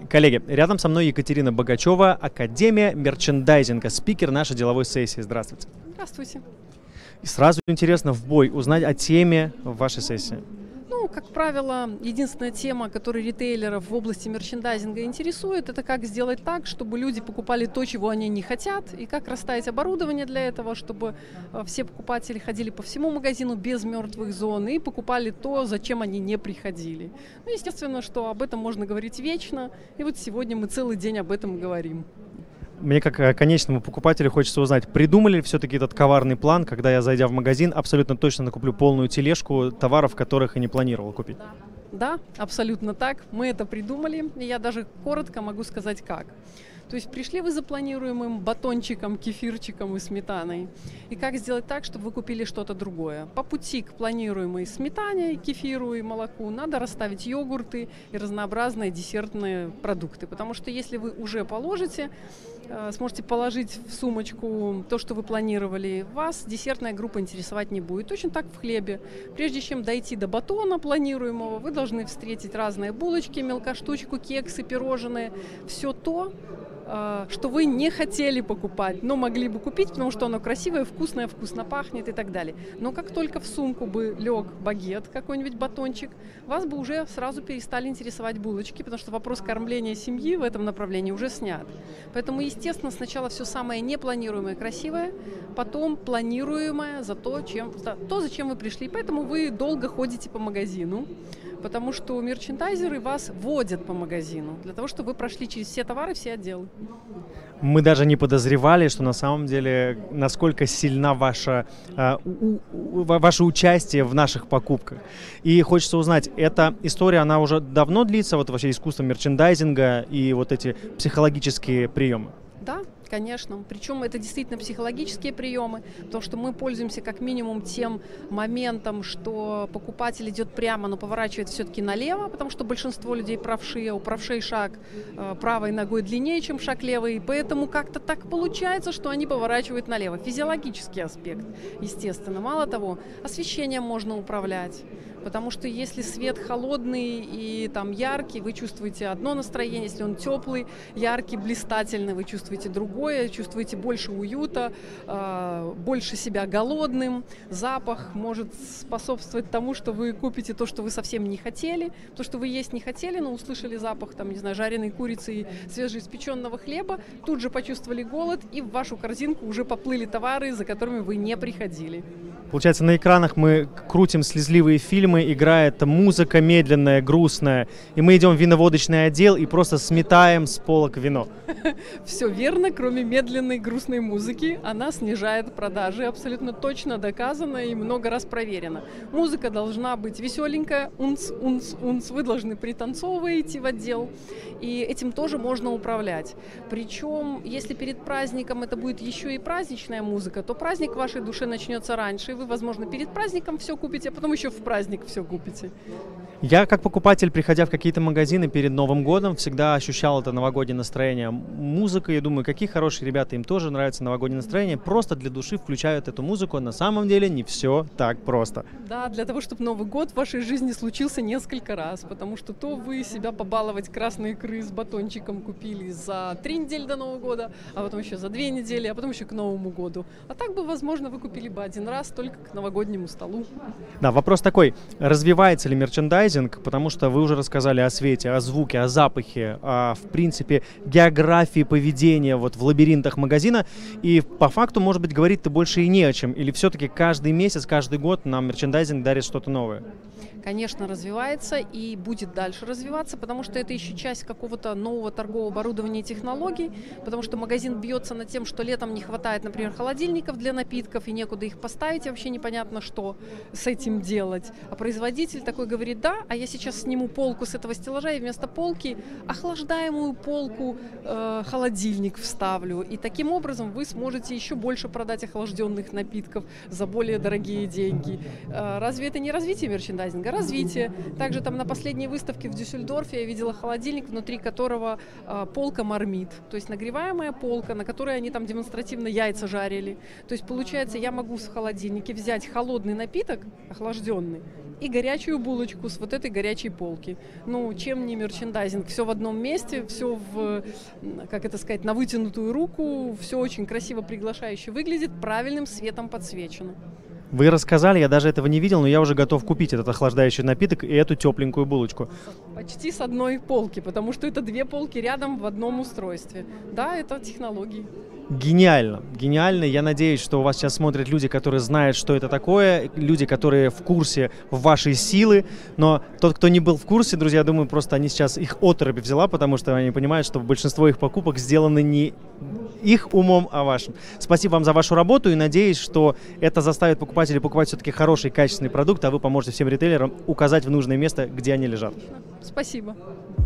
Коллеги, рядом со мной Екатерина Богачева, Академия мерчендайзинга, спикер нашей деловой сессии. Здравствуйте. Здравствуйте. И сразу интересно в бой узнать о теме вашей сессии. Ну, как правило, единственная тема, которая ритейлеров в области мерчендайзинга интересует, это как сделать так, чтобы люди покупали то, чего они не хотят, и как расставить оборудование для этого, чтобы все покупатели ходили по всему магазину без мертвых зон и покупали то, зачем они не приходили. Ну, естественно, что об этом можно говорить вечно, и вот сегодня мы целый день об этом говорим. Мне, как конечному покупателю, хочется узнать, придумали ли все-таки этот коварный план, когда я, зайдя в магазин, абсолютно точно накуплю полную тележку товаров, которых и не планировал купить? Да, абсолютно так. Мы это придумали, и я даже коротко могу сказать как. То есть пришли вы за планируемым батончиком, кефирчиком и сметаной. И как сделать так, чтобы вы купили что-то другое? По пути к планируемой сметане, кефиру и молоку надо расставить йогурты и разнообразные десертные продукты. Потому что если вы уже положите, сможете положить в сумочку то, что вы планировали, вас десертная группа интересовать не будет. Точно так в хлебе. Прежде чем дойти до батона планируемого, вы должны встретить разные булочки, мелкоштучку, кексы, пирожные. Все то, что вы не хотели покупать, но могли бы купить, потому что оно красивое, вкусное, вкусно пахнет и так далее. Но как только в сумку бы лег багет, какой-нибудь батончик, вас бы уже сразу перестали интересовать булочки, потому что вопрос кормления семьи в этом направлении уже снят. Поэтому, естественно, сначала все самое непланируемое красивое, потом планируемое за то, зачем вы пришли. Поэтому вы долго ходите по магазину, потому что мерчендайзеры вас водят по магазину, для того, чтобы вы прошли через все товары, все отделы. Мы даже не подозревали, что на самом деле, насколько сильна ваше участие в наших покупках. И хочется узнать, эта история, она уже давно длится, вот вообще искусство мерчендайзинга и вот эти психологические приемы? Да, конечно. Причем это действительно психологические приемы, потому что мы пользуемся как минимум тем моментом, что покупатель идет прямо, но поворачивает все-таки налево, потому что большинство людей правши, а у правшей шаг правой ногой длиннее, чем шаг левой, и поэтому как-то так получается, что они поворачивают налево. Физиологический аспект, естественно. Мало того, освещением можно управлять. Потому что если свет холодный и там яркий, вы чувствуете одно настроение, если он теплый, яркий, блистательный, вы чувствуете другое, чувствуете больше уюта, больше себя голодным. Запах может способствовать тому, что вы купите то, что вы совсем не хотели, то, что вы есть не хотели, но услышали запах, там, не знаю, жареной курицы и свежеиспеченного хлеба, тут же почувствовали голод, и в вашу корзинку уже поплыли товары, за которыми вы не приходили. Получается, на экранах мы крутим слезливые фильмы, играет музыка медленная, грустная, и мы идем в виноводочный отдел и просто сметаем с полок вино. Все верно, кроме медленной грустной музыки. Она снижает продажи, абсолютно точно доказано и много раз проверено. Музыка должна быть веселенькая, унц, унц, унц. Вы должны пританцовывать идти в отдел, и этим тоже можно управлять. Причем, если перед праздником это будет еще и праздничная музыка, то праздник в вашей душе начнется раньше, и вы, возможно, перед праздником все купите, а потом еще в праздник все купите. Я, как покупатель, приходя в какие-то магазины перед Новым годом, всегда ощущал это новогоднее настроение. Музыка, я думаю, какие хорошие ребята, им тоже нравится новогоднее настроение, просто для души включают эту музыку. На самом деле не все так просто. Да, для того, чтобы Новый год в вашей жизни случился несколько раз, потому что то вы себя побаловать красной икры с батончиком купили за 3 недели до Нового года, а потом еще за 2 недели, а потом еще к Новому году. А так бы, возможно, вы купили бы один раз только к новогоднему столу. Да, вопрос такой, развивается ли мерчендайзинг, потому что вы уже рассказали о свете, о звуке, о запахе, в принципе, географии поведения вот в лабиринтах магазина, и по факту, может быть, говорить-то больше и не о чем, или все-таки каждый месяц, каждый год нам мерчендайзинг дарит что-то новое? Конечно, развивается и будет дальше развиваться, потому что это еще часть какого-то нового торгового оборудования и технологий, потому что магазин бьется над тем, что летом не хватает, например, холодильников для напитков и некуда их поставить, и вообще непонятно, что с этим делать. А производитель такой говорит: да, а я сейчас сниму полку с этого стеллажа и вместо полки охлаждаемую полку, холодильник вставлю. И таким образом вы сможете еще больше продать охлажденных напитков за более дорогие деньги. Разве это не развитие мерчендайзинга? Развитие. Также там на последней выставке в Дюссельдорфе я видела холодильник, внутри которого полка мармит, то есть нагреваемая полка, на которой они там демонстративно яйца жарили. То есть получается, я могу в холодильнике взять холодный напиток, охлажденный, и горячую булочку с вот этой горячей полки. Ну, чем не мерчендайзинг? Все в одном месте, все как это сказать, на вытянутую руку, все очень красиво, приглашающе выглядит, правильным светом подсвечено. Вы рассказали, я даже этого не видел, но я уже готов купить этот охлаждающий напиток и эту тепленькую булочку. Почти с одной полки, потому что это две полки рядом в одном устройстве. Да, это технологии. Гениально, гениально. Я надеюсь, что у вас сейчас смотрят люди, которые знают, что это такое, люди, которые в курсе вашей силы. Но тот, кто не был в курсе, друзья, думаю, просто они сейчас их оторопь взяла, потому что они понимают, что большинство их покупок сделаны не их умом, а вашим. Спасибо вам за вашу работу и надеюсь, что это заставит покупателей покупать все-таки хороший, качественный продукт, а вы поможете всем ритейлерам указать в нужное место, где они лежат. Спасибо.